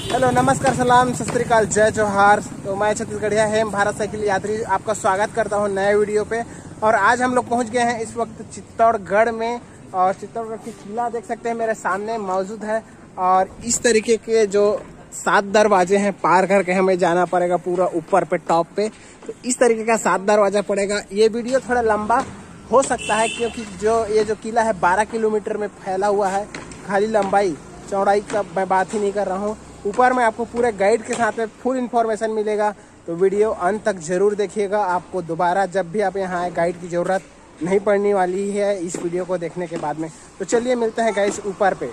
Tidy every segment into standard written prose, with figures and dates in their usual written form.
Hello, नमस्कार, सलाम, सत श्री अकाल, जय जोहार। तो मैं छत्तीसगढ़िया हेम भारत साइकिल यात्री आपका स्वागत करता हूं नए वीडियो पे। और आज हम लोग पहुंच गए हैं इस वक्त चित्तौड़गढ़ में। और चित्तौड़गढ़ की किला देख सकते हैं मेरे सामने मौजूद है। और इस तरीके के जो 7 दरवाजे हैं पार करके हमें जाना पड़ेगा पूरा ऊपर पे, टॉप पे। तो इस तरीके का 7 दरवाजा पड़ेगा। ये वीडियो थोड़ा लंबा हो सकता है क्योंकि ये जो किला है 12 किलोमीटर में फैला हुआ है। खाली लंबाई चौड़ाई का मैं बात ही नहीं कर रहा हूँ। ऊपर में आपको पूरे गाइड के साथ में फुल इन्फॉर्मेशन मिलेगा। तो वीडियो अंत तक जरूर देखिएगा। आपको दोबारा जब भी आप यहाँ आए गाइड की ज़रूरत नहीं पड़ने वाली है इस वीडियो को देखने के बाद में। तो चलिए मिलते हैं गाइस ऊपर पे।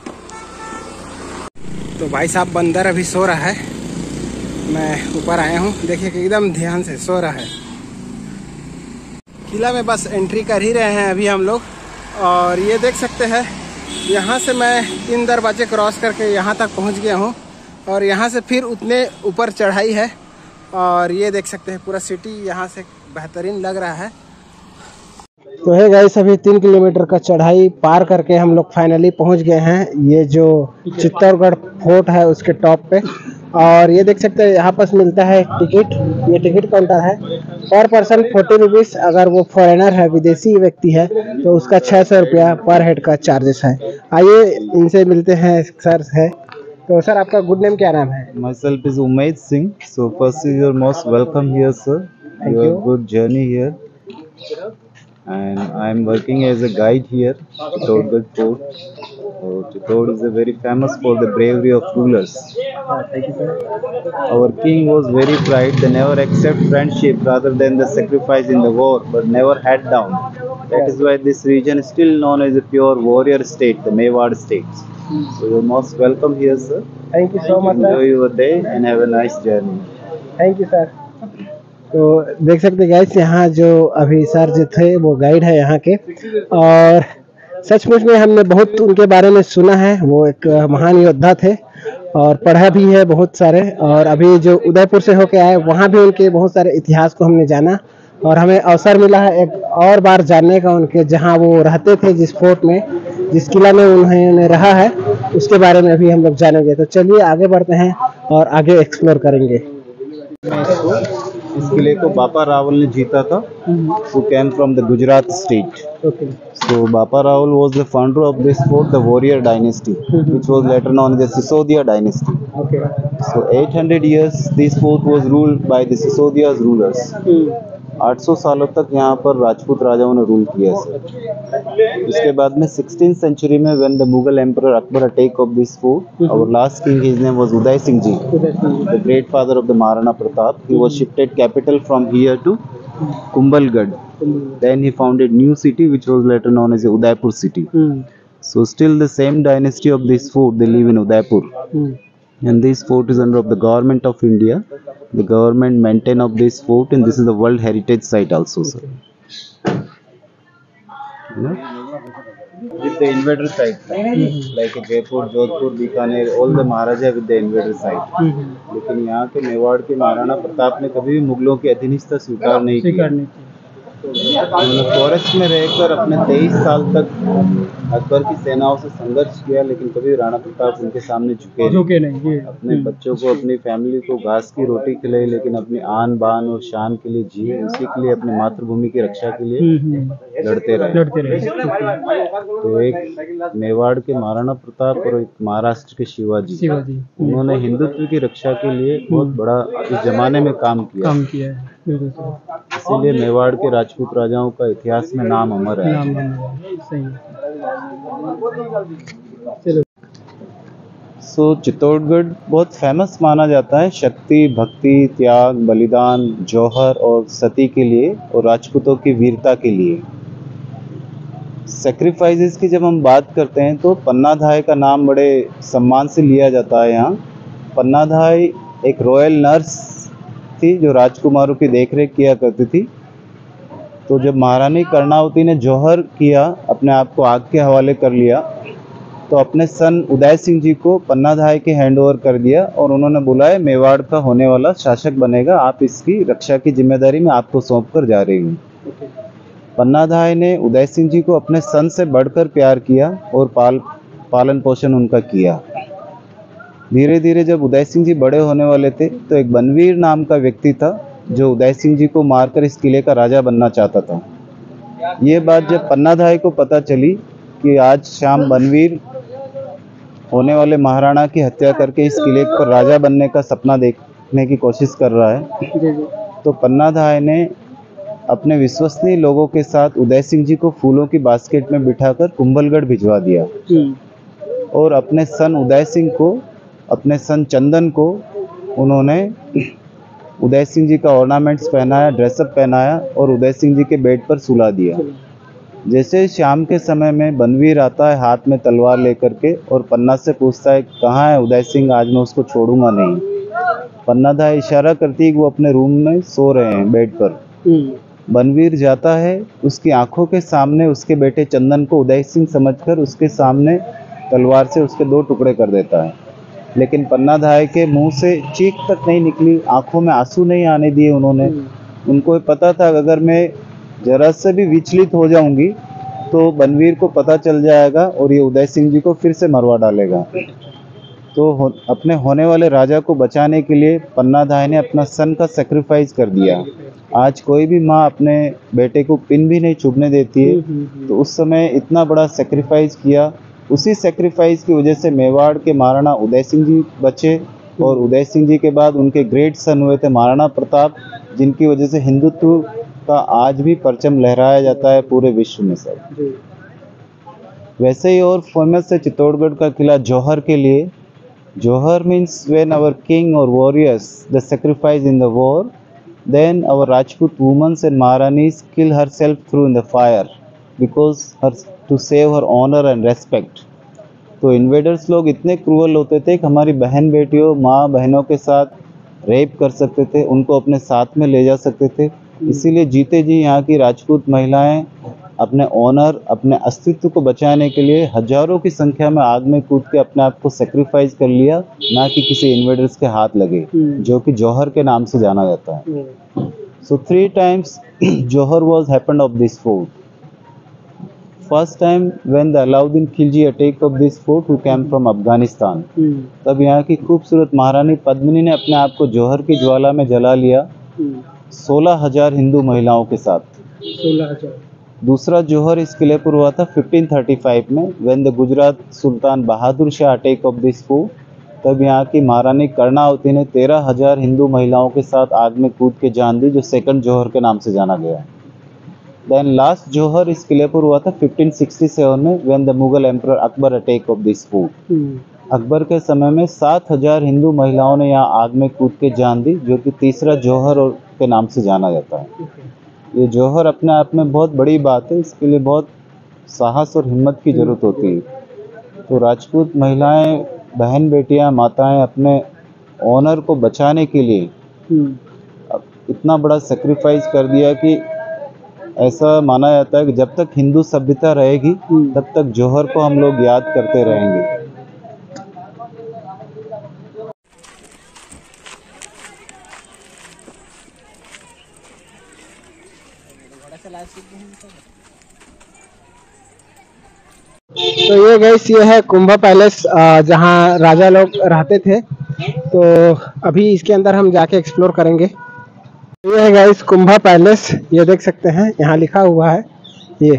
तो भाई साहब बंदर अभी सो रहा है। मैं ऊपर आया हूँ, देखिए कि एकदम ध्यान से सो रहा है। किला में बस एंट्री कर ही रहे हैं अभी हम लोग। और ये देख सकते हैं यहाँ से मैं 3 दरवाजे क्रॉस करके यहाँ तक पहुँच गया हूँ। और यहाँ से फिर उतने ऊपर चढ़ाई है। और ये देख सकते हैं पूरा सिटी यहाँ से बेहतरीन लग रहा है। तो है गाइस, अभी 3 किलोमीटर का चढ़ाई पार करके हम लोग फाइनली पहुँच गए हैं ये जो चित्तौड़गढ़ फोर्ट है उसके टॉप पे। और ये देख सकते हैं यहाँ पर मिलता है टिकट। ये टिकट काउंटर है। पर पर्सन 40 रुपीज़। अगर वो फॉरेनर है, विदेशी व्यक्ति है, तो उसका 600 रुपया पर हेड का चार्जेस है। आइए इनसे मिलते हैं। सर है तो सर, आपका गुड नेम क्या नाम है? Myself is Umaid Singh. So firstly, you're most welcome here, sir. Thank You you. have good journey here, and I'm working as a guide here, Chittorgarh Fort. So Chittorgarh is a very famous for the bravery of rulers. Thank you, sir. Our king was very bright. They never accept friendship rather than the sacrifice in the war, but never head down. That is why this region is still known as a pure warrior state, the Mewar state. So you're most welcome here, sir. Thank you so much, Enjoy sir. your day and have a nice journey. Thank you sir. तो देख सकते हैं guys, यहाँ जो अभी sir जो थे वो गाइड है यहाँ के। और सचमुच में हमने बहुत उनके बारे में सुना है। वो एक महान योद्धा थे और पढ़ा भी है बहुत सारे। और अभी जो उदयपुर से होके आए वहाँ भी उनके बहुत सारे इतिहास को हमने जाना। और हमें अवसर मिला है एक और बार जानने का उनके, जहाँ वो रहते थे, जिस फोर्ट में, जिस किला में उन्होंने रहा है, उसके बारे में अभी हम लोग जानेंगे। तो चलिए आगे बढ़ते हैं और आगे एक्सप्लोर करेंगे। इस किले को बापा रावल ने जीता था, who came from the Gujarat state. Okay. So Bapa Rawal was the founder of this fort, the warrior dynasty, which was later known as the Sisodia dynasty. Okay. So 800 years this fort was ruled by the Sisodia's rulers. 800 सालों तक यहाँ पर राजपूत राजाओं ने rule किया sir. उसके बाद में 16th century में when the Mughal emperor Akbar attack of this fort, our last king, his name was Uday Singh Ji, the great father of the Maharana Pratap. He was shifted capital from here to Kumbhalgarh. Then he founded new city which was later known as Udaipur city. So still the same dynasty of this fort, they live in Udaipur. And this fort is under of the government of India. The government maintain of this fort, and this is the World Heritage Site also, sir. You know? With the invader site, like Jaipur, Jodhpur, Bikaner, all the Maharaja with the invader site. लेकिन यहाँ के मेवाड़ के महाराणा प्रताप ने कभी भी मुगलों की अधीनस्था स्वीकार नहीं किया। उन्होंने फॉरेस्ट में रहकर अपने 23 साल तक अकबर की सेनाओं से संघर्ष किया, लेकिन कभी राणा प्रताप उनके सामने झुके नहीं। अपने बच्चों को, अपनी फैमिली को घास की रोटी खिलाई, लेकिन अपनी आन बान और शान के लिए जिए, उसी के लिए, अपनी मातृभूमि की रक्षा के लिए लड़ते रहे। तो एक मेवाड़ के महाराणा प्रताप और एक महाराष्ट्र के शिवाजी, उन्होंने हिंदुत्व की रक्षा के लिए बहुत बड़ा इस जमाने में काम किया है। इसीलिए मेवाड़ के राजपूत राजाओं का इतिहास में नाम अमर है। सो चित्तौड़गढ़ बहुत फेमस माना जाता है शक्ति, भक्ति, त्याग, बलिदान, जौहर और सती के लिए, और राजपूतों की वीरता के लिए। सेक्रीफाइसेस की जब हम बात करते हैं तो पन्नाधाय का नाम बड़े सम्मान से लिया जाता है यहाँ। पन्नाधाय एक रॉयल नर्स थी जो राजकुमारों की देखरेख किया करती थी। तो जब महारानी कर्णावती ने जौहर किया, अपने आप को आग के हवाले कर लिया, तो अपने सन उदय सिंह जी को पन्नाधाय के हैंड ओवर कर दिया और उन्होंने बुलाया, मेवाड़ का होने वाला शासक बनेगा, आप इसकी रक्षा की जिम्मेदारी मैं आपको सौंप कर जा रही हूँ। पन्नाधाय ने उदय सिंह जी को अपने सन से बढ़कर प्यार किया और पालन पोषण उनका किया। धीरे धीरे जब उदय सिंह जी बड़े होने वाले थे तो एक बनवीर नाम का व्यक्ति था जो उदय सिंह जी को मारकर इस किले का राजा बनना चाहता था। ये बात जब पन्नाधाय को पता चली कि आज श्याम बनवीर होने वाले महाराणा की हत्या करके इस किले पर राजा बनने का सपना देखने की कोशिश कर रहा है, तो पन्नाधाय ने अपने विश्वसनीय लोगों के साथ उदय सिंह जी को फूलों की बास्केट में बिठाकर कुंभलगढ़ भिजवा दिया और अपने सन उदय सिंह को, अपने सन चंदन को उन्होंने उदय सिंह जी का ऑर्नामेंट्स पहनाया, ड्रेसअप पहनाया और उदय सिंह जी के बेड पर सुला दिया। जैसे शाम के समय में बनवीर आता है हाथ में तलवार लेकर के और पन्ना से पूछता है कहाँ है उदय सिंह, आज मैं उसको छोड़ूंगा नहीं। पन्नाधाय इशारा करती है कि वो अपने रूम में सो रहे हैं बेड पर। बनवीर जाता है, उसकी आंखों के सामने उसके बेटे चंदन को उदय सिंह समझकर उसके सामने तलवार से उसके 2 टुकड़े कर देता है, लेकिन पन्नाधाय के मुंह से चीख तक नहीं निकली, आंखों में आंसू नहीं आने दिए उन्होंने। उनको पता था अगर मैं जरा से भी विचलित हो जाऊंगी तो बनवीर को पता चल जाएगा और ये उदय सिंह जी को फिर से मरवा डालेगा। तो अपने होने वाले राजा को बचाने के लिए पन्नाधाय ने अपना सन का सेक्रीफाइस कर दिया। आज कोई भी माँ अपने बेटे को पिन भी नहीं चुभने देती है, तो उस समय इतना बड़ा सेक्रीफाइस किया। उसी सेक्रीफाइस की वजह से मेवाड़ के महाराणा उदय सिंह जी बचे और उदय सिंह जी के बाद उनके ग्रेट सन हुए थे महाराणा प्रताप, जिनकी वजह से हिंदुत्व का आज भी परचम लहराया जाता है पूरे विश्व में सर। वैसे ही और फेमस है चित्तौड़गढ़ का किला जौहर के लिए। Jauhar means when our king और warriors the sacrifice in the war, then our Rajput women and Maharanis kill herself through in the fire because her to save her honor and respect। तो invaders लोग इतने cruel होते थे कि हमारी बहन बेटियों, माँ बहनों के साथ रेप कर सकते थे, उनको अपने साथ में ले जा सकते थे। इसीलिए जीते जी यहाँ की राजपूत महिलाएं अपने ऑनर, अपने अस्तित्व को बचाने के लिए हजारों की संख्या में आग में कूद के अपने आप को सेक्रीफाइस कर लिया, ना कि किसी इन्वेडर्स के हाथ लगे, जो कि जौहर के नाम से जाना जाता है। So 3 times jauhar was happened of this fort. First time when the Alauddin Khilji attack of this fort who came from Afghanistan, तब यहाँ की खूबसूरत महारानी पद्मिनी ने अपने आप को जौहर की ज्वाला में जला लिया 16,000 हिंदू महिलाओं के साथ। 16,000। दूसरा जौहर इस किले पर हुआ था 1535 में, when the Gujarat sultan Bahadur Shah attack of this fort. तब यहाँ की महारानी कर्णावती ने 13,000 हिंदू महिलाओं के साथ आग में कूद के जान दी, जो सेकंड जौहर के नाम से जाना गया। देन लास्ट जौहर इस किले पर हुआ था 1567 में, when the Mughal emperor Akbar attack of this fort. Akbar के समय में 7,000 हिंदू महिलाओं ने यहाँ आग में कूद के जान दी, जो कि तीसरा जौहर के नाम से जाना जाता है। ये जौहर अपने आप में बहुत बड़ी बात है, इसके लिए बहुत साहस और हिम्मत की ज़रूरत होती है। तो राजपूत महिलाएं, बहन बेटियां, माताएं अपने ऑनर को बचाने के लिए इतना बड़ा सेक्रीफाइस कर दिया कि ऐसा माना जाता है कि जब तक हिंदू सभ्यता रहेगी तब तक जौहर को हम लोग याद करते रहेंगे। तो ये गाइस, ये है कुंभा पैलेस जहाँ राजा लोग रहते थे। तो अभी इसके अंदर हम जाके एक्सप्लोर करेंगे। ये है गाइस कुंभा पैलेस, ये देख सकते हैं, यहाँ लिखा हुआ है ये,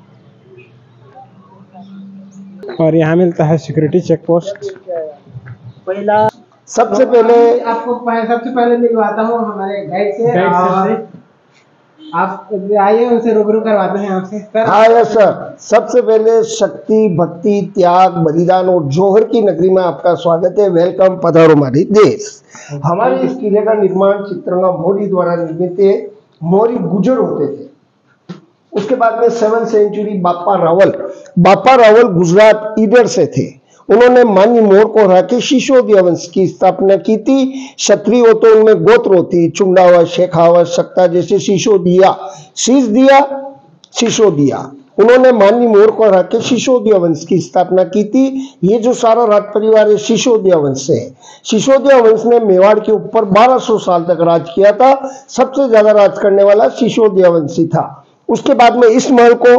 और यहाँ मिलता है सिक्योरिटी चेक पोस्ट। पहला सबसे पहले मिलवाता हूँ हमारे गाइड से। आप आइए, उनसे रूबरू करवाते हैं आपसे। हाँ यस सर। सबसे पहले शक्ति, भक्ति, त्याग, बलिदान और जौहर की नगरी में आपका स्वागत है। वेलकम, पधारो हमारे देश। हमारे इस किले का निर्माण चित्रंगा मौर्य द्वारा निर्मित है। मौर्य गुजर होते थे। उसके बाद में 7th सेंचुरी बापा रावल गुजरात ईडर से थे। उन्होंने मान्य मोड़ को हरा के सिसोदिया वंश की स्थापना की थी। क्षत्रिय हो तो उनमें गोत्र होती, चुंडावत, शेखावत, सक्ता जैसे सिसोदिया। उन्होंने मान्य मोड़ को हरा के सिसोदिया वंश की स्थापना की थी। ये जो सारा राज परिवार है सिसोदिया वंश से है। सिसोदिया वंश ने मेवाड़ के ऊपर 1200 साल तक राज किया था। सबसे ज्यादा राज करने वाला सिसोदिया वंशी था। उसके बाद में इस महल को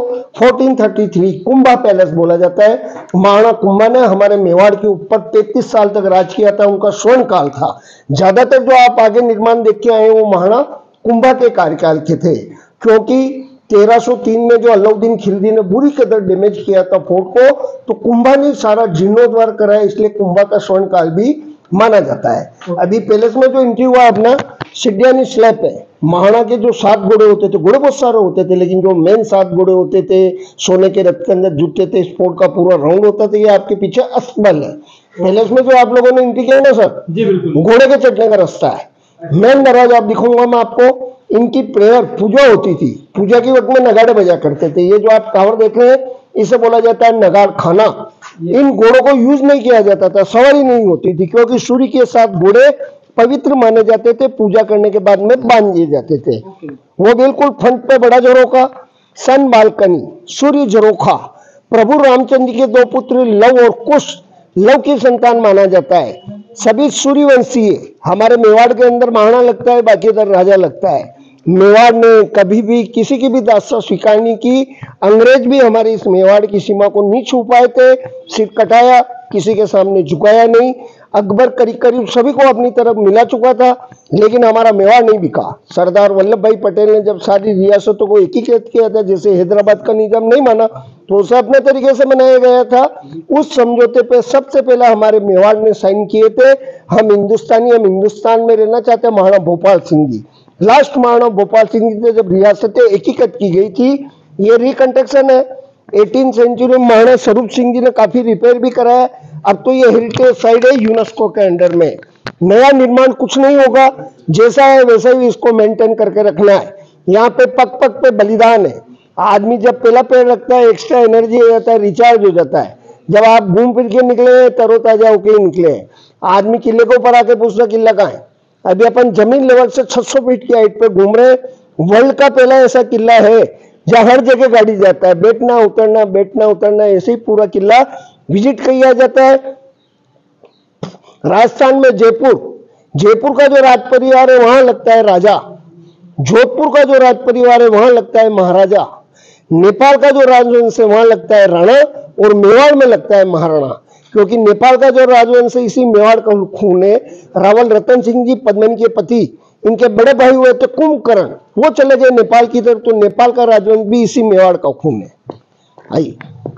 1433 कुंभा पैलेस बोला जाता है। महाराणा कुंभा ने हमारे मेवाड़ के ऊपर 33 साल तक राज किया था, उनका स्वर्ण काल था। ज्यादातर जो आप आगे निर्माण देख के आए वो महाराणा कुंभा के कार्यकाल के थे, क्योंकि 1303 में जो अलाउद्दीन खिलजी ने बुरी कदर डैमेज किया था फोर्ट को, तो कुंभा ने सारा जीर्णोद्धार कराया, इसलिए कुंभा का स्वर्ण काल भी माना जाता है। अभी पैलेस में जो एंट्री हुआ अपना सिडियानी स्लैब है। महाराणा के जो 7 घोड़े होते थे, घोड़े बहुत सारे होते थे, लेकिन जो मेन 7 घोड़े होते थे सोने के रथ के अंदर जुटते थे, स्पोर्ट का पूरा राउंड होता था। ये आपके पीछे अस्तबल है। पैलेस में जो आप लोगों ने एंट्री किया ना सर, जी बिल्कुल, घोड़े के चढ़ने का रास्ता है। मेन दरवाजा आप दिखाऊंगा मैं आपको। इनकी प्रेयर पूजा होती थी, पूजा के वक्त में नगाड़े बजा करते थे। ये जो आप टावर देख रहे हैं इसे बोला जाता है नगाड़ खाना। इन घोड़ों को यूज नहीं किया जाता था, सवारी नहीं होती थी, क्योंकि सूर्य के साथ घोड़े पवित्र माने जाते थे, पूजा करने के बाद में बांध दिए जाते थे। वो बिल्कुल फ्रंट पे बड़ा झरोखा, सन बालकनी, सूर्य झरोखा, प्रभु रामचंद्र के 2 पुत्र लव और कुश लव की संतान माना जाता है। सभी सूर्यवंशी हमारे मेवाड़ के अंदर महाराणा लगता है, बाकी इधर राजा लगता है। मेवाड़ ने कभी भी किसी की भी दास्ता स्वीकार नहीं की। अंग्रेज भी हमारे इस मेवाड़ की सीमा को नहीं छू पाए थे, सिर कटाया, किसी के सामने झुकाया नहीं। अकबर करीब करीब सभी को अपनी तरफ मिला चुका था, लेकिन हमारा मेवाड़ नहीं बिका। सरदार वल्लभ भाई पटेल ने जब सारी रियासतों को एकीकृत किया था, जैसे हैदराबाद का निजाम नहीं माना तो उसे अपने तरीके से बनाया गया था। उस समझौते पे सबसे पहले हमारे मेवाड़ ने साइन किए थे। हम हिंदुस्तानी, हम हिंदुस्तान में रहना चाहते हैं। महाराणा भोपाल सिंह जी, लास्ट महाराणा भोपाल सिंह जी से जब रियासतें एकीकृत की गई थी, ये रिकंस्ट्रक्शन है। 18वीं सेंचुरी में महाराणा स्वरूप सिंह जी ने काफी रिपेयर भी कराया। अब तो ये हेरिटेज साइट है यूनेस्को के अंडर में। नया निर्माण कुछ नहीं होगा, जैसा है वैसा ही इसको मेंटेन करके रखना है। यहाँ पे पग पग पे बलिदान है। आदमी जब पहला पैर रखता है एक्स्ट्रा एनर्जी हो जाता है, रिचार्ज हो जाता है। जब आप घूम फिर के निकले तरोताजा होके निकले। आदमी किले के ऊपर आके पूछता किला कहाँ है। अभी अपन जमीन लेवल से 600 फीट की हाइट पे घूम रहे हैं। वर्ल्ड का पहला ऐसा किला है जहाँ हर जगह गाड़ी जाता है, बैठना उतरना ऐसे ही पूरा किला विजिट किया जाता है। राजस्थान में जयपुर का जो राज परिवार है वहां लगता है राजा। जोधपुर का जो राज परिवार है वहां लगता है महाराजा। नेपाल का जो राजवंश है वहां लगता है राणा, और मेवाड़ में लगता है महाराणा, क्योंकि नेपाल का जो राजवंश है इसी मेवाड़ का खून है। रावल रतन सिंह जी पद्मनी के पति, इनके बड़े भाई हुए थे कुंभकर्ण, वो चले गए नेपाल की तरफ, तो नेपाल का राजवंश भी इसी मेवाड़ का खून है। आइए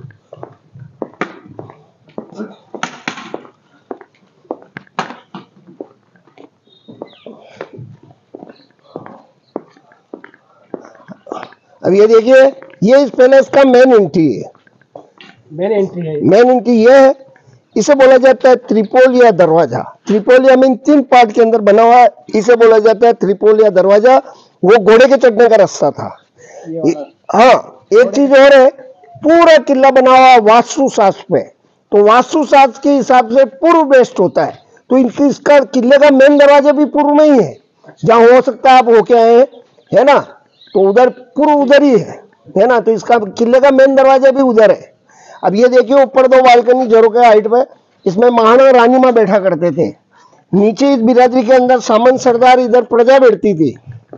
अब ये देखिए, ये इस पैलेस का मेन एंट्री है। मेन एंट्री ये है, इसे बोला जाता है त्रिपोलिया दरवाजा। त्रिपोलिया में 3 पार्ट के अंदर बना हुआ है, इसे बोला जाता है त्रिपोलिया दरवाजा। वो घोड़े के चढ़ने का रास्ता था। हाँ, एक चीज और है, पूरा किला बना हुआ वास्तु शास्त्र पे, तो वास्तु शास्त्र के हिसाब से पूर्व बेस्ट होता है। तो इसका किले का मेन दरवाजा भी पूर्व में ही है। जहाँ हो सकता है आप होके आए है ना, तो उधर पूर्व उधर ही है ना, तो इसका किले का मेन दरवाजा भी उधर है। अब ये देखिए, ऊपर 2 बालकनी झरोखे हाइट पे, इसमें महाराणा और रानी माँ बैठा करते थे। नीचे इस बिरादरी के अंदर सामंत सरदार, इधर प्रजा बैठती थी,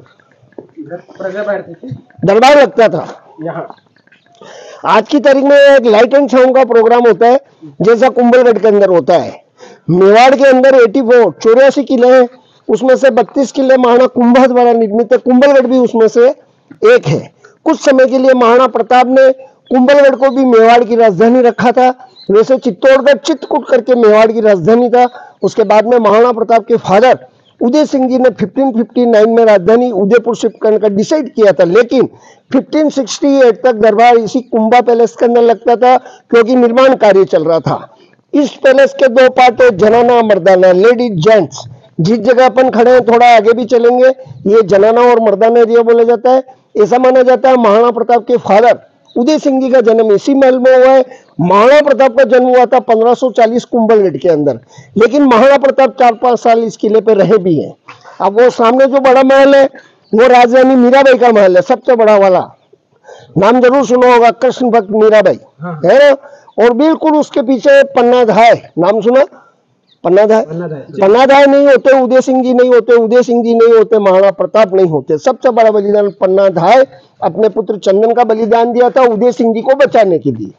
दरबार लगता था यहाँ। आज की तारीख में एक लाइट एंड साउंड का प्रोग्राम होता है, जैसा कुंभलगढ़ के अंदर होता है। मेवाड़ के अंदर 84 किले हैं, उसमें से 32 किले महाराणा कुंभा द्वारा निर्मित है। कुंभलगढ़ भी उसमें से एक है। कुछ समय के लिए महाराणा प्रताप ने कुंभलगढ़ को भी मेवाड़ की राजधानी रखा था। वैसे चित्तौड़गढ़ चित्रकूट करके मेवाड़ की राजधानी था। उसके बाद में महाराणा प्रताप के फादर उदय सिंह जी ने 1559 में राजधानी उदयपुर शिफ्ट करने का डिसाइड किया था, लेकिन 1568 तक दरबार इसी कुंभा पैलेस के अंदर लगता था, क्योंकि निर्माण कार्य चल रहा था। इस पैलेस के 2 पार्ट है, जनाना मर्दाना, लेडीज जेंट्स। जिस जगह अपन खड़े हैं थोड़ा आगे भी चलेंगे, ये जनाना और मर्दाना एरिया बोला जाता है। ऐसा माना जाता है महाराणा प्रताप के फादर उदय सिंह जी का जन्म इसी महल में हुआ है। महाराणा प्रताप का जन्म हुआ था 1540 कुंभलगढ़ के अंदर, लेकिन महाराणा प्रताप 4-5 साल इस किले पे रहे भी हैं। अब वो सामने जो बड़ा महल है वो राजरानी मीराबाई का महल है, सबसे बड़ा वाला, नाम जरूर सुना होगा, कृष्ण भक्त मीराबाई है ना। और बिल्कुल उसके पीछे पन्नाधाय, नाम सुना, पन्नाधाय नहीं होते, उदय सिंह जी नहीं होते, उदय सिंह जी नहीं होते, महाराणा प्रताप नहीं होते। सबसे बड़ा बलिदान पन्नाधाय अपने पुत्र चंदन का बलिदान दिया था उदय सिंह जी को बचाने के लिए।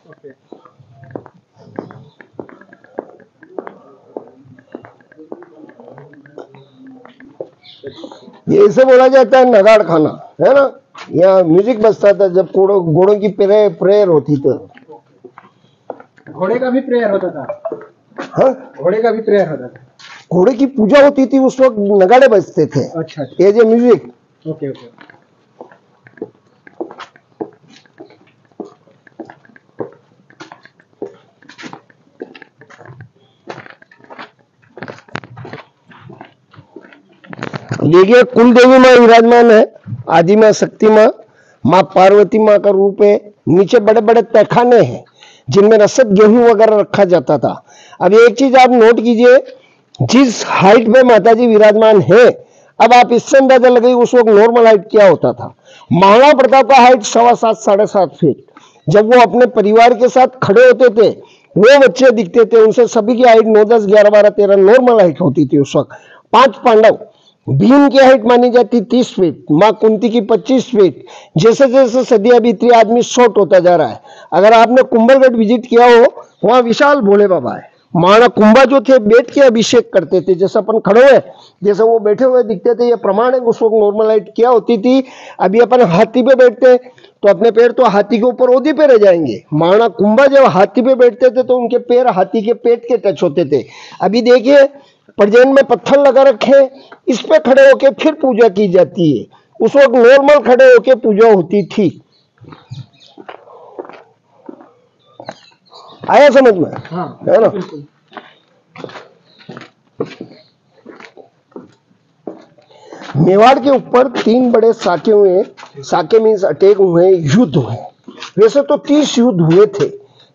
ये इसे बोला जाता है नगाड़ खाना, है ना। यहाँ म्यूजिक बजता था जब घोड़ों की प्रेयर होती थी। घोड़े का भी प्रेयर होता था। हाँ, घोड़े का भी प्रेयर होता था। घोड़े की पूजा होती थी, उस वक्त नगाड़े बजते थे। अच्छा, as a music. Okay okay. देखिए कुल देवी माँ विराजमान है, आदि माँ शक्ति माँ, माँ पार्वती माँ का रूप है। नीचे बड़े बड़े तहखाने हैं जिनमें रसद गेहूं वगैरह रखा जाता था। अब एक चीज आप नोट कीजिए, जिस हाइट पे माता जी विराजमान है, अब आप इससे अंदाजा लगाइए उस वक्त नॉर्मल हाइट क्या होता था। महाराणा प्रताप का हाइट 7.25 साढ़े 7 फीट। जब वो अपने परिवार के साथ खड़े होते थे, वो बच्चे दिखते थे, उनसे सभी की हाइट 9, 10, 11, 12, 13 नॉर्मल हाइट होती थी उस वक्त। 5 पांडव, भीम की हाइट मानी जाती 30 फीट, माँ कुंती की 25 फीट। जैसे जैसे सदियां बीती आदमी शॉर्ट होता जा रहा है। अगर आपने कुंभलगढ़ विजिट किया हो, वहां विशाल भोले बाबा है। महाराणा कुंभा जो थे बैठ के अभिषेक करते थे, जैसे अपन खड़े हुए जैसे वो बैठे हुए दिखते थे। ये प्रमाण है उस वक्त नॉर्मल हाइट क्या होती थी। अभी अपन हाथी पे बैठते तो अपने पैर तो हाथी के ऊपर ओदी पे रह जाएंगे। महाराणा कुंभा जब हाथी पे बैठते थे तो उनके पैर हाथी के पेट के टच होते थे। अभी देखिए परजेन में पत्थर लगा रखे, इस पे खड़े होके फिर पूजा की जाती है। उस वक्त नॉर्मल खड़े होके पूजा होती थी। आया समझ में? हाँ, है ना। मेवाड़ के ऊपर 3 बड़े साके हुए। साके मीन्स अटैक हुए, युद्ध हुए। वैसे तो 30 युद्ध हुए थे,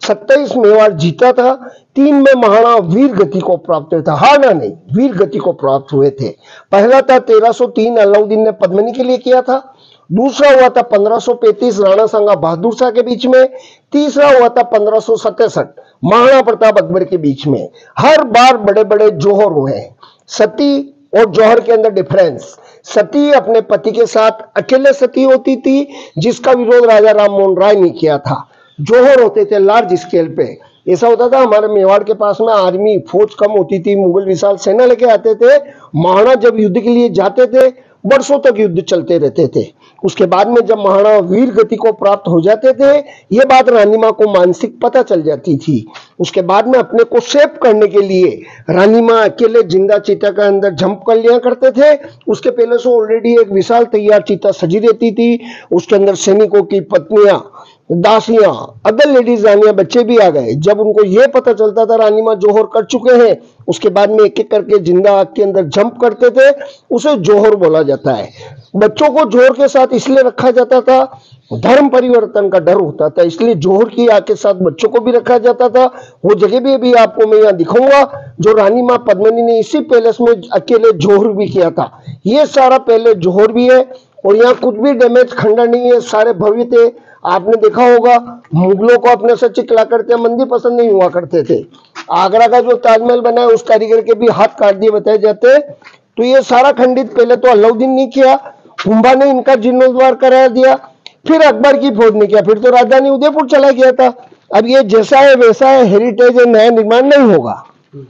27 मेवाड़ जीता था, 3 में महाराणा वीर गति को प्राप्त हुआ था। हारना नहीं, वीर गति को प्राप्त हुए थे। पहला था 1303 अलाउद्दीन ने पद्मिनी के लिए किया था। दूसरा हुआ था 1535 राणा सांगा बहादुर शाह के बीच में। तीसरा हुआ था 1567 महाराणा प्रताप अकबर के बीच में। हर बार बड़े बड़े जोहर हुए हैं। सती और जौहर के अंदर डिफरेंस, सती अपने पति के साथ अकेले सती होती थी, जिसका विरोध राजा राम मोहन राय ने किया था। जोहर होते थे लार्ज स्केल पे। ऐसा होता था हमारे मेवाड़ के पास में आर्मी फौज कम होती थी, मुगल विशाल सेना लेके आते थे। महाराणा जब युद्ध के लिए जाते थे वर्षों तक युद्ध चलते रहते थे। उसके बाद में जब महाराणा वीर गति को प्राप्त हो जाते थे, ये बात रानी माँ को मानसिक पता चल जाती थी। उसके बाद में अपने को सेव करने के लिए रानी माँ अकेले जिंदा चीता के अंदर जंप कर लिया करते थे। उसके पहले से ऑलरेडी एक विशाल तैयार चीता सजी रहती थी। उसके अंदर सैनिकों की पत्नियां, दासियां, अदर लेडीज रानियां, बच्चे भी आ गए। जब उनको यह पता चलता था रानी माँ जोहर कर चुके हैं, उसके बाद में एक एक करके जिंदा आग के अंदर जंप करते थे। उसे जोहर बोला जाता है। बच्चों को जोहर के साथ इसलिए रखा जाता था, धर्म परिवर्तन का डर होता था, इसलिए जोहर की आग के साथ बच्चों को भी रखा जाता था। वो जगह भी अभी आपको मैं यहाँ दिखाऊंगा जो रानी माँ पद्मिनी ने इसी पैलेस में अकेले जोहर भी किया था। ये सारा पहले जोहर भी है और यहाँ कुछ भी डैमेज खंडर नहीं है, सारे भव्य थे। आपने देखा होगा मुगलों को अपने से चिकला करते मंदिर पसंद नहीं हुआ करते थे। आगरा का जो ताजमहल बना है उस कारीगर के भी हाथ काट दिए बताए जाते। तो ये सारा खंडित पहले तो अलाउद्दीन ने किया, कुंभा ने इनका जीर्णोद्धार करा दिया, फिर अकबर की फौज ने किया, फिर तो राजधानी उदयपुर चला गया था। अब ये जैसा है वैसा है, हेरिटेज है, नया निर्माण नहीं होगा।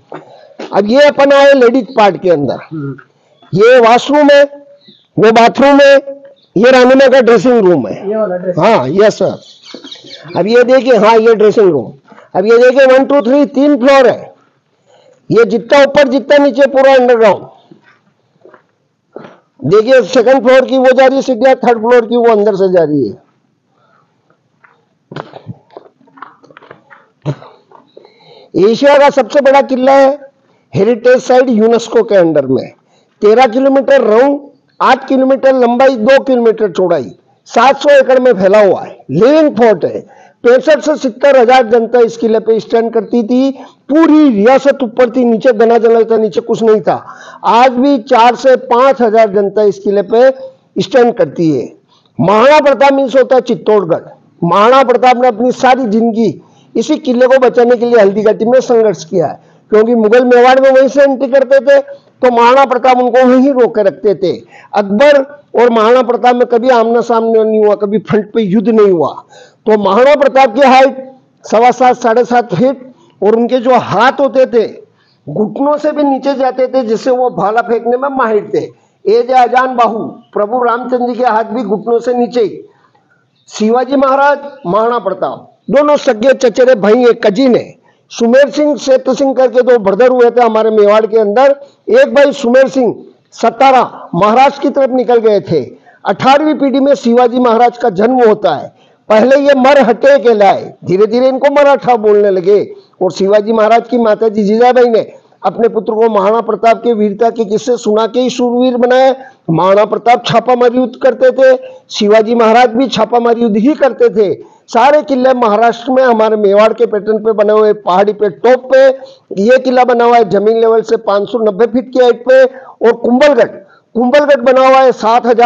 अब ये अपन आए लेडीज पार्ट के अंदर। ये वॉशरूम है, वो बाथरूम है, ये रानी माँ का ड्रेसिंग रूम है। हाँ यस सर। अब ये देखिए, हाँ ये ड्रेसिंग रूम। अब ये देखिए 1 2 3 3 फ्लोर है। ये जितना ऊपर जितना नीचे पूरा अंडरग्राउंड। देखिए सेकंड फ्लोर की वो जा रही है सीढ़ियां, थर्ड फ्लोर की वो अंदर से जा रही है। एशिया का सबसे बड़ा किला है, हेरिटेज साइट यूनेस्को के अंडर में। 13 किलोमीटर राउंड, 8 किलोमीटर लंबाई, 2 किलोमीटर चौड़ाई, 700 एकड़ में फैला हुआ है। लिविंग फोर्ट है। 65 से 70 हजार जनता इस किले पे स्टैंड करती थी। पूरी रियासत ऊपर थी, नीचे दना जंगल था, नीचे कुछ नहीं था। आज भी 4 से 5 हजार जनता इस किले पे स्टैंड करती है। महाराणा प्रताप मीन्स होता है चित्तौड़गढ़। महाराणा प्रताप ने अपनी सारी जिंदगी इसी किले को बचाने के लिए हल्दीघाटी में संघर्ष किया है। क्योंकि मुगल मेवाड़ में वहीं से एंट्री करते थे, तो महाराणा प्रताप उनको वहीं रोक के रखते थे। अकबर और महाराणा प्रताप में कभी आमना सामना नहीं हुआ, कभी फ्रंट पे युद्ध नहीं हुआ। तो महाराणा प्रताप की हाइट 7.25 साढ़े 7 फीट, और उनके जो हाथ होते थे घुटनों से भी नीचे जाते थे, जिससे वो भाला फेंकने में माहिर थे। एज अजान बाहु, प्रभु रामचंद्र जी के हाथ भी घुटनों से नीचे ही। शिवाजी महाराज, महाराणा प्रताप दोनों सगे चचेरे भाई, एक कजिन है। सुमेर सिंह, सेत सिंह करके 2 ब्रदर हुए थे हमारे मेवाड़ के अंदर। एक भाई सुमेर सिंह सतारा महाराष्ट्र की तरफ निकल गए थे। 18वीं पीढ़ी में शिवाजी महाराज का जन्म होता है। पहले ये मरहटे कहलाए, धीरे धीरे इनको मराठा बोलने लगे। और शिवाजी महाराज की माताजी जीजाबाई ने अपने पुत्र को महाराणा प्रताप के वीरता के किस्से सुना के ही शूरवीर बनाए। महाराणा प्रताप छापामारी युद्ध करते थे, शिवाजी महाराज भी छापामारी युद्ध ही करते थे। सारे किले महाराष्ट्र में हमारे मेवाड़ के पैटर्न पे बने हुए, पहाड़ी पे टॉप पे ये किला बना हुआ है जमीन लेवल से 590 फीट की हाइट पे। और कुंभलगढ़ बना हुआ है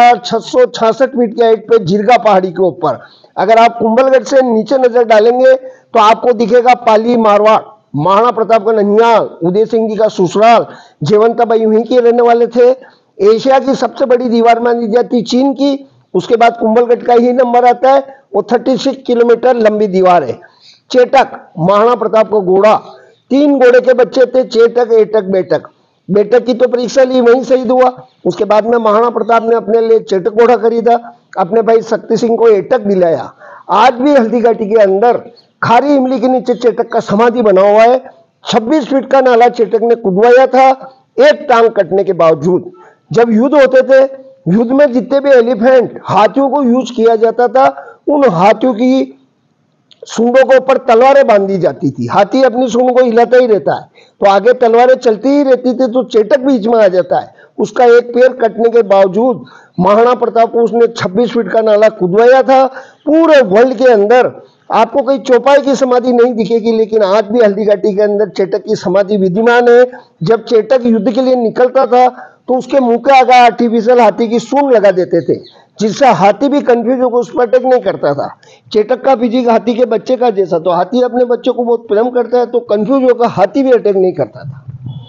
7666 फीट की हाइट पे जिरगा पहाड़ी के ऊपर। अगर आप कुंभलगढ़ से नीचे नजर डालेंगे तो आपको दिखेगा पाली मारवाड़, महाराणा प्रताप का ननिहाल, उदय सिंह जी का ससुराल, जयवंताबाई वहीं के रहने वाले थे। एशिया की सबसे बड़ी दीवार मानी जाती चीन की, उसके बाद कुंभलगढ़ का ही नंबर आता है। वो 36 किलोमीटर लंबी दीवार है। चेटक, महाराणा प्रताप का घोड़ा, 3 घोड़े के बच्चे थे, चेटक, एटक, बेटक। बेटक की तो परीक्षा ली, वहीं शहीद हुआ। उसके बाद में महाराणा प्रताप ने अपने लिए चेटक घोड़ा खरीदा, अपने भाई शक्ति सिंह को एटक दिलाया। आज भी हल्दी घाटी के अंदर खारी इमली के नीचे चेटक का समाधि बना हुआ है। 26 फीट का नाला चेटक ने कुदवाया था, एक टांग कटने के बावजूद। जब युद्ध होते थे, युद्ध में जितने भी एलिफेंट, हाथियों को यूज किया जाता था, उन हाथियों की सूंडों के ऊपर तलवारें बांधी जाती थी। हाथी अपनी सूंड को हिलाता ही रहता है, तो आगे तलवारें चलती ही रहती थी, तो चेटक बीच में आ जाता है। उसका एक पैर कटने के बावजूद महाराणा प्रताप को उसने 26 फीट का नाला कुदवाया था। पूरे वर्ल्ड के अंदर आपको कोई चौपाई की समाधि नहीं दिखेगी, लेकिन आज भी हल्दी घाटी के अंदर चेटक की समाधि विद्यमान है। जब चेटक युद्ध के लिए निकलता था तो उसके मुंह के आगे आर्टिफिशियल हाथी की सूंड लगा देते थे, जिससे हाथी भी कंफ्यूज होकर उस पर अटैक नहीं करता था। चेटक का फिजिक हाथी के बच्चे का जैसा, तो हाथी अपने बच्चे को बहुत प्रेम करता है, तो कंफ्यूज होकर हाथी भी अटैक नहीं करता था।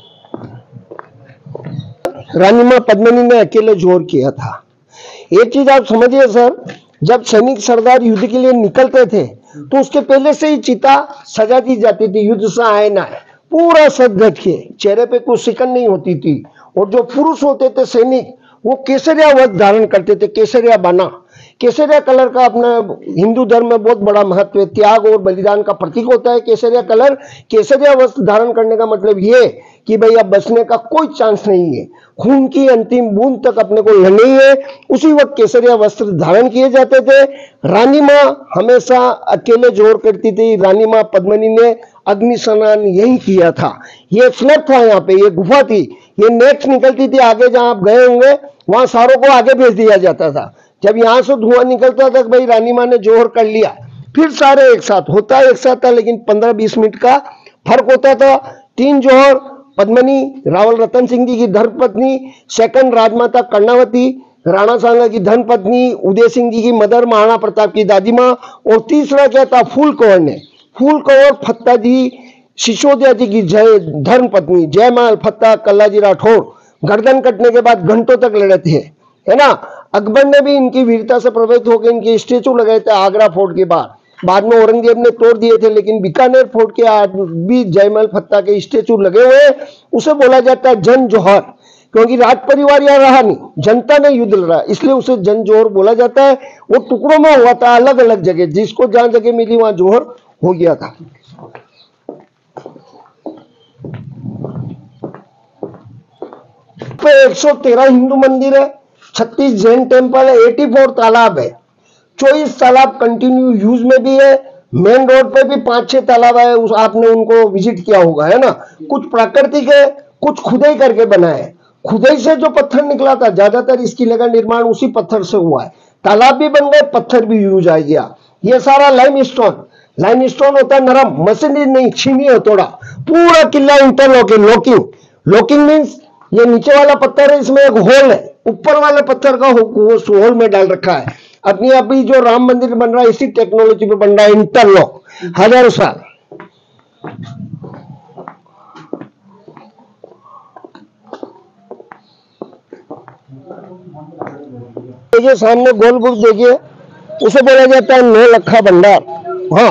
रानी मां पद्मिनी ने अकेले जोर किया था। एक चीज आप समझिए सर, जब सैनिक सरदार युद्ध के लिए निकलते थे तो उसके पहले से ही चिता सजा दी जाती थी, युद्ध से आए ना है, पूरा सज धज के, चेहरे पे कोई सिकन नहीं होती थी। और जो पुरुष होते थे सैनिक, वो केसरिया वस्त्र धारण करते थे, केसरिया बना। केसरिया कलर का अपना हिंदू धर्म में बहुत बड़ा महत्व है, त्याग और बलिदान का प्रतीक होता है केसरिया कलर। केसरिया वस्त्र धारण करने का मतलब ये कि भाई अब बचने का कोई चांस नहीं है, खून की अंतिम बूंद तक अपने को लड़नी है। उसी वक्त केसरिया वस्त्र धारण किए जाते थे। रानी माँ हमेशा अकेले जोर करती थी। रानी माँ पद्मिनी ने अग्नि स्नान यही किया था। ये फ्लैट था, यहाँ पे ये गुफा थी, ये नेक्स्ट निकलती थी आगे, जहां आप गए होंगे वहां सारों को आगे भेज दिया जाता था। जब यहाँ से धुआं निकलता था भाई रानी माँ ने जोहर कर लिया, फिर सारे एक साथ होता है, एक साथ था, लेकिन 15-20 मिनट का फर्क होता था। 3 जोहर, पद्मिनी रावल रतन सिंह जी की धर्मपत्नी, सेकंड राजमाता कर्णावती राणा सांगा की धर्मपत्नी, उदय सिंह जी की मदर महाराणा प्रताप की दादी माँ, और तीसरा क्या था फूल कंवर ने, फूल कंवर फत्ता जी सिसोदिया जी की जय धर्मपत्नी जयमाल फत्ता कल्लाजी राठौड़ गर्दन कटने के बाद घंटों तक लड़े थे, है ना। अकबर ने भी इनकी वीरता से प्रभावित होकर इनके स्टेचू लगाए थे आगरा फोर्ट के बाद में औरंगजेब ने तोड़ दिए थे, लेकिन बीकानेर फोर्ट के आज भी जयमाल फत्ता के स्टेचू लगे हुए। उसे बोला जाता है जन जोहर, क्योंकि राज परिवार यहाँ रहा नहीं, जनता ने युद्ध लड़ा, इसलिए उसे जन जोहर बोला जाता है। वो टुकड़ों में हुआ था अलग अलग जगह, जिसको जहां जगह मिली वहां जोहर हो गया था। पे 113 हिंदू मंदिर है, 36 जैन टेम्पल है, 84 तालाब है, 24 तालाब कंटिन्यू यूज में भी है। मेन रोड पे भी 5-6 तालाब है, आपने उनको विजिट किया होगा, है ना। कुछ प्राकृतिक है, कुछ खुदाई करके बना है। खुदाई से जो पत्थर निकला था, ज्यादातर इस किले का निर्माण उसी पत्थर से हुआ है। तालाब भी बन गए, पत्थर भी यूज आ गया। ये सारा लाइमस्टोन होता है नरम, मशीनरी नहीं, छीनी हथौड़ा। पूरा किला इंटरलॉकिंग, लॉकिंग मीन्स ये नीचे वाला पत्थर है, इसमें एक होल है, ऊपर वाले पत्थर का होल में डाल रखा है। अपनी अभी जो राम मंदिर बन रहा है इसी टेक्नोलॉजी पे बन रहा है, इंटरलॉक, हजारों साल। देखिए सामने गोल बुक देखिए, उसे बोला जाता है 9 लखा भंडार। हाँ,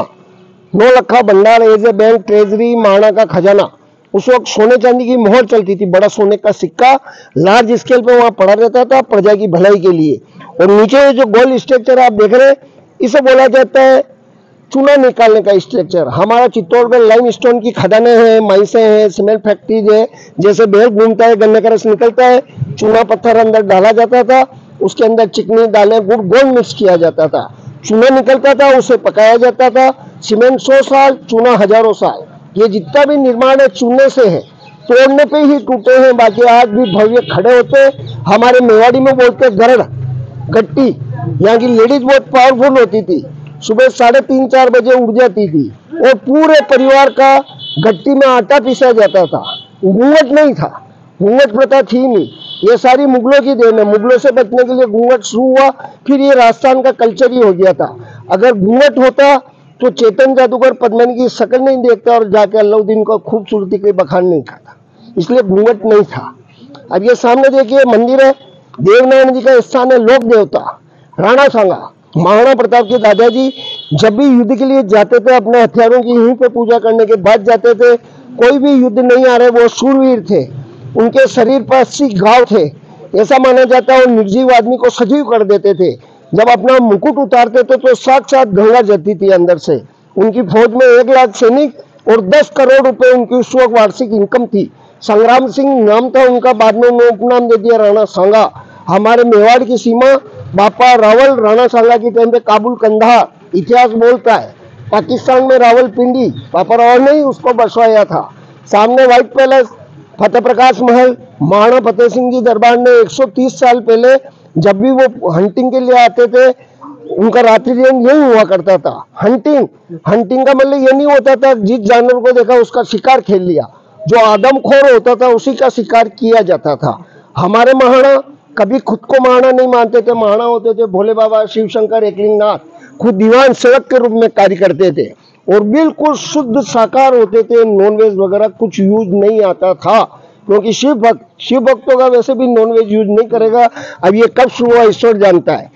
9 Lakha Bhandar as a bank treasury, Maharana का खजाना। उस वक्त सोने चांदी की मोहर चलती थी, बड़ा सोने का सिक्का लार्ज स्केल पे वहां पड़ा रहता था प्रजा की भलाई के लिए। और नीचे जो गोल स्ट्रक्चर आप देख रहे हैं, इसे बोला जाता है चूना निकालने का स्ट्रक्चर। हमारा चित्तौड़गढ़ लाइमस्टोन की खदानें हैं, माइंसें हैं, सीमेंट फैक्ट्रीज है। जैसे बैल घूमता है, गन्ने का रस निकलता है, चूना पत्थर अंदर डाला जाता था, उसके अंदर चिकनी दालें गुड़ गोल मिक्स किया जाता था, चूना निकलता था, उसे पकाया जाता था। सीमेंट 100 साल, चूना हजारों साल। ये जितना भी निर्माण है चूने से है, तोड़ने पे ही टूटे हैं, बाकी आज भी भव्य खड़े होते। हमारे मेवाड़ी में बोलते गरड़ गट्टी। यहाँ की लेडीज बहुत पावरफुल होती थी, सुबह 3:30-4 बजे उठ जाती थी और पूरे परिवार का गट्टी में आटा पीसा जाता था। घूंघट नहीं था, घूंघट प्रथा थी नहीं, ये सारी मुगलों की देन है। मुगलों से बचने के लिए घूंघट शुरू हुआ, फिर ये राजस्थान का कल्चर ही हो गया था। अगर घूंघट होता तो चेतन जादूगर पद्मिनी की शक्ल नहीं देखता और जाके अलाउद्दीन को खूबसूरती के बखान नहीं खाता, इसलिए घूंघट नहीं था। अब ये सामने देखिए मंदिर है, देवनारायण जी का स्थान है, लोक देवता राणा सांगा। महाराणा प्रताप के दादाजी जब भी युद्ध के लिए जाते थे, अपने हथियारों की यहीं पे पूजा करने के बाद जाते थे। कोई भी युद्ध नहीं आ रहे, वो शूरवीर थे, उनके शरीर पर 80 घाव थे। ऐसा माना जाता है वो निर्जीव आदमी को सजीव कर देते थे। जब अपना मुकुट उतारते थे तो साक्षात गंगा जलती थी अंदर से। उनकी फौज में 1 लाख सैनिक और 10 करोड़ रुपए उनकी उस वक्त वार्षिक इनकम थी। संग्राम सिंह नाम था उनका, बाद में उन्होंने उपनाम दे दिया राणा सांगा। हमारे मेवाड़ की सीमा बापा रावल राणा सांगा के टाइम पे काबुल कंधार इतिहास बोलता है। पाकिस्तान में रावलपिंडी बापा रावल ने ही उसको बसवाया था। सामने व्हाइट पैलेस, फतेह प्रकाश महल, महाराणा फतेह सिंह जी दरबार ने 130 साल पहले जब भी वो हंटिंग के लिए आते थे, उनका रात्रि यही हुआ करता था। हंटिंग का मतलब ये नहीं होता था जिस जानवर को देखा उसका शिकार खेल लिया, जो आदमखोर होता था उसी का शिकार किया जाता था। हमारे महाराणा कभी खुद को महाराणा नहीं मानते थे, महाराणा होते थे भोले बाबा, शिव शंकर, एकलिंगनाथ, खुद दीवान सेवक के रूप में कार्य करते थे और बिल्कुल शुद्ध शाकाहार होते थे। नॉनवेज वगैरह कुछ यूज नहीं आता था, क्योंकि शिव भक्तों का वैसे भी नॉनवेज यूज नहीं करेगा। अब ये कब शुरू हुआ ईश्वर जानता है।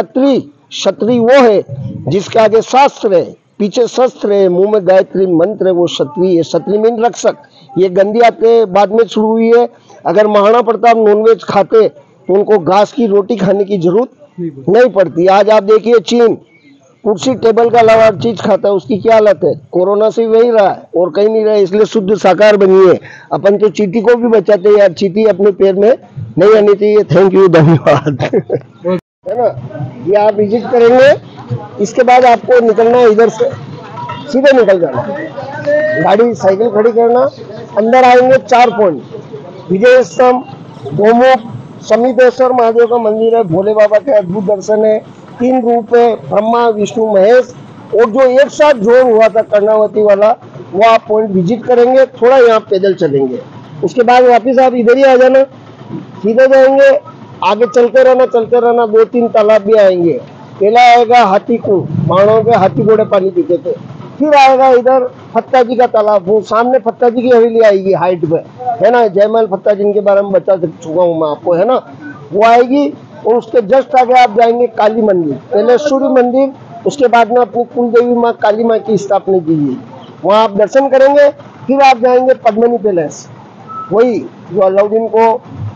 क्षत्रिय वो है जिसके आगे शास्त्र है, पीछे शस्त्र है, मुंह में गायत्री मंत्र है, वो क्षत्रिय है। क्षत्रिय मीन रक्षक। ये गंदी आते बाद में शुरू हुई है। अगर महाराणा प्रताप नॉनवेज खाते तो उनको घास की रोटी खाने की जरूरत नहीं पड़ती। आज आप देखिए चीन कुर्सी टेबल का अलावा हर चीज खाता है, उसकी क्या हालत है। कोरोना से वही रहा है और कहीं नहीं रहा है, इसलिए शुद्ध शाकाहार बनिए। अपन तो चींटी को भी बचाते हैं यार, चींटी अपने पैर में नहीं आनी चाहिए। थैंक यू, धन्यवाद। है ना, ये आप विजिट करेंगे, इसके बाद आपको निकलना है इधर से, सीधे निकल जाना, गाड़ी साइकिल खड़ी करना, अंदर आएंगे 4 पॉइंट, विजय स्तंभ, गोमुख, समीपेश्वर महादेव का मंदिर है, भोले बाबा के अद्भुत दर्शन है, 3 रूप है, ब्रह्मा विष्णु महेश, और जो एक साथ जोड़ हुआ था कर्णावती वाला, वो आप पॉइंट विजिट करेंगे। थोड़ा यहाँ पैदल चलेंगे, उसके बाद वापिस आप इधर ही आ जाना, सीधे जाएंगे, आगे चलते रहना 2-3 तालाब भी आएंगे। पहला आएगा हाथी कुंड, महाराणा के हाथी घोड़े पानी पीते थे। फिर आएगा इधर फत्ता जी का तालाब, वो सामने फत्ता जी की हवेली आएगी हाइट पे, है ना, जयमल फत्ता जी के बारे में बता चुका हूँ मैं आपको, है ना, वो आएगी। और उसके जस्ट आगे आप जाएंगे काली मंदिर, पहले सूर्य मंदिर, उसके बाद में अपनी कुल देवी माँ काली माँ की स्थापना की गई, वहाँ आप दर्शन करेंगे। फिर आप जाएंगे पद्मिनी पैलेस, वही जो अलाउद्दीन को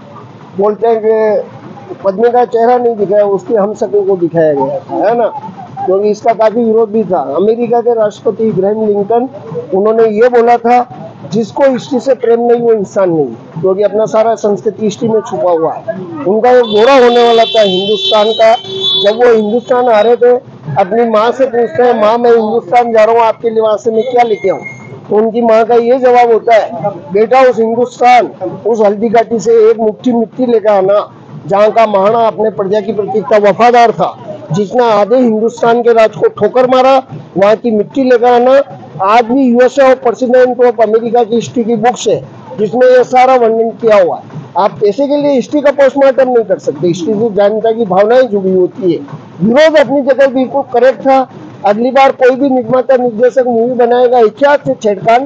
बोलते हैं कि पद्मिनी का चेहरा नहीं दिखाया, उसके हम शक्ल को दिखाया गया था, है ना, क्योंकि इसका काफी विरोध भी था। अमेरिका के राष्ट्रपति इब्राहिम लिंकन, उन्होंने ये बोला था जिसको हिस्ट्री से प्रेम नहीं वो इंसान नहीं, क्योंकि अपना सारा संस्कृति हिस्ट्री में छुपा हुआ है। उनका एक दौरा होने वाला था हिंदुस्तान का, जब वो हिंदुस्तान आ रहे थे, अपनी माँ से पूछते हैं, माँ मैं हिंदुस्तान जा रहा हूँ, आपके लिबास से मैं क्या लेके आऊँ। तो उनकी माँ का ये जवाब होता है, बेटा उस हिंदुस्तान, उस हल्दी घाटी से एक मुट्ठी मिट्टी लेकर आना जहाँ का महाराणा अपने प्रजा की प्रति इतना वफादार था, जिसने आधे हिंदुस्तान के राज को ठोकर मारा, वहाँ की मिट्टी लेकर आना। आज भी यूएसए और प्रेसिडेंट ऑफ अमेरिका की हिस्ट्री की बुक्स है जिसमें यह सारा वर्णन किया हुआ है। आप पैसे के लिए हिस्ट्री का पोस्टमार्टम नहीं कर सकते, हिस्ट्री से जानता की भावनाएं जुड़ी होती है। विरोध अपनी जगह बिल्कुल करेक्ट था। अगली बार कोई भी निर्माता निर्देशक मूवी बनाएगा, इतिहास से छेड़खानी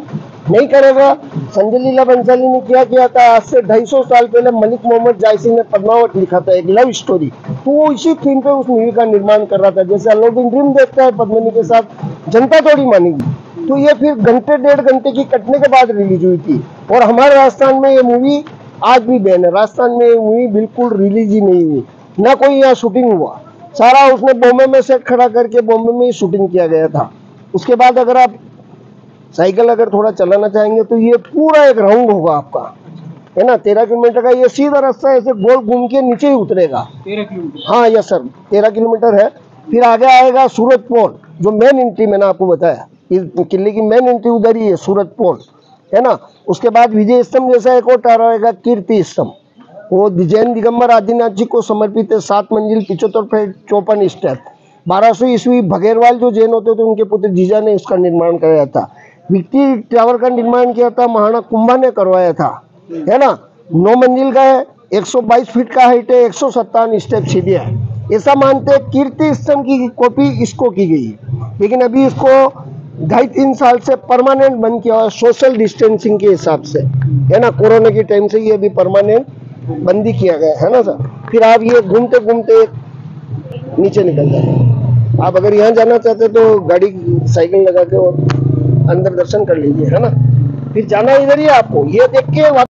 नहीं करेगा। संजय लीला बंसाली ने क्या किया था, आज से 250 साल पहले मलिक मोहम्मद जायसी ने पद्मावत लिखा था, एक लव स्टोरी, तो वो इसी थीम पे उस मूवी का निर्माण कर रहा था। जैसे अलाउद्दीन ड्रीम देखता है पद्मिनी के साथ, जनता थोड़ी मानेगी। तो ये फिर घंटे 1.5 घंटे की कटने के बाद रिलीज हुई थी। और हमारे राजस्थान में ये मूवी आज भी बैन है। राजस्थान में ये मूवी बिल्कुल रिलीज ही नहीं हुई, ना कोई यहाँ शूटिंग हुआ। सारा उसने बॉम्बे में सेट खड़ा करके बॉम्बे में ही शूटिंग किया गया था। उसके बाद अगर आप साइकिल अगर थोड़ा चलाना चाहेंगे तो ये पूरा एक राउंड होगा आपका, है ना। 13 किलोमीटर का ये सीधा रास्ता, ऐसे गोल घूम के नीचे ही उतरेगा। 13 किलोमीटर? हाँ यस सर, 13 किलोमीटर है। फिर आगे आएगा सूरत पोल, जो मेन एंट्री मैंने आपको बताया, किले की मेन एंट्री उधर ही है, सूरत पोल, है ना। उसके बाद विजय स्तंभ जैसा एक और टारा होगा, कीर्ति स्तंभ, वो जैन दिगंबर आदिनाथ जी को समर्पित है। 7 मंजिल 75 फीट 54 स्टेप। 1200 ईस्वी भगेरवाल जो जैन होते थे उनके पुत्र जीजा ने उसका निर्माण कराया था। विक्टी टावर का निर्माण किया था महाराणा कुंभा ने करवाया था, है ना। 9 मंजिल का है, 122 फीट का हाइट है, 157 स्टेप सीढ़ी है। ऐसा मानते हैं कीर्ति स्तंभ की कॉपी इसको की गई, लेकिन अभी इसको 2.5-3 साल से परमानेंट बंद किया हुआ, सोशल डिस्टेंसिंग के हिसाब से, है ना। कोरोना के टाइम से ये अभी परमानेंट बंदी किया गया है ना सर। फिर आप ये घूमते घूमते नीचे निकल जाए। आप अगर यहाँ जाना चाहते तो गाड़ी साइकिल लगा के और अंदर दर्शन कर लीजिए, है ना। फिर जाना इधर ही आपको, ये देख के